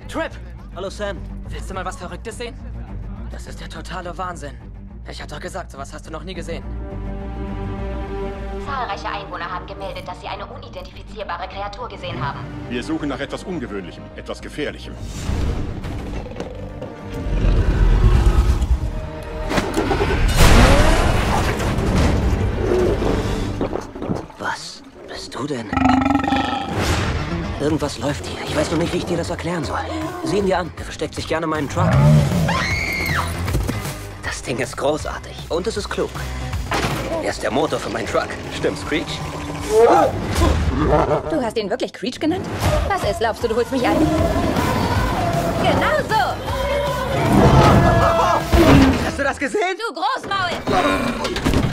Trip! Hallo Sam. Willst du mal was Verrücktes sehen? Das ist der totale Wahnsinn. Ich hab doch gesagt, sowas hast du noch nie gesehen. Zahlreiche Einwohner haben gemeldet, dass sie eine unidentifizierbare Kreatur gesehen haben. Wir suchen nach etwas Ungewöhnlichem, etwas Gefährlichem. Was bist du denn? Irgendwas läuft hier. Ich weiß noch nicht, wie ich dir das erklären soll. Sieh ihn dir an. Er versteckt sich gerne in meinem Truck. Das Ding ist großartig. Und es ist klug. Er ist der Motor für meinen Truck. Stimmt's, Screech? Du hast ihn wirklich Creech genannt? Was ist? Glaubst du, du holst mich ein? Genau so! Hast du das gesehen? Du Großmaul!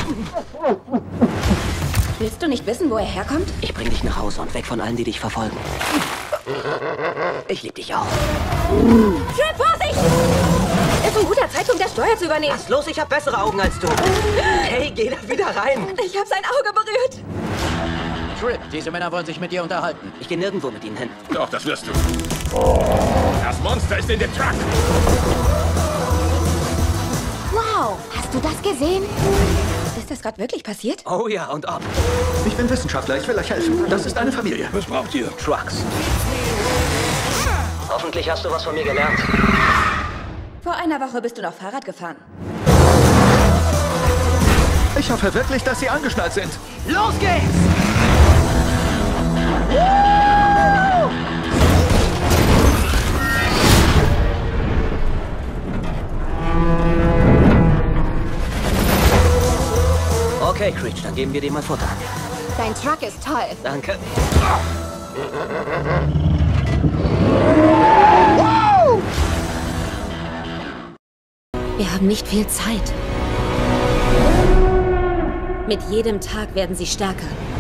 Willst du nicht wissen, wo er herkommt? Ich bring dich nach Hause und weg von allen, die dich verfolgen. Ich lieb dich auch. Trip, Vorsicht! Ist ein guter Zeitpunkt, der Steuer zu übernehmen. Was los? Ich hab bessere Augen als du. Hey, geh da wieder rein. Ich hab sein Auge berührt. Trip, diese Männer wollen sich mit dir unterhalten. Ich gehe nirgendwo mit ihnen hin. Doch, das wirst du. Das Monster ist in dem Truck. Wow, hast du das gesehen? Ist das gerade wirklich passiert? Oh ja, und ob. Ich bin Wissenschaftler, ich will euch helfen. Das ist eine Familie. Was braucht ihr? Trucks. Hoffentlich hast du was von mir gelernt. Vor einer Woche bist du noch Fahrrad gefahren. Ich hoffe wirklich, dass sie angeschnallt sind. Los geht's! Okay, Creech, dann geben wir dir mal Futter. Dein Truck ist toll. Danke. Wir haben nicht viel Zeit. Mit jedem Tag werden sie stärker.